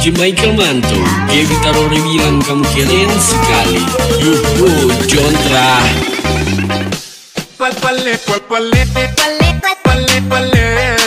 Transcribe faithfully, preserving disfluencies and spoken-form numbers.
D J Michael Manto, Gaby Tarore bilang kamu keren sekali. Yuhu, Jontra. Pal pale, pal pale, pale pale, pale.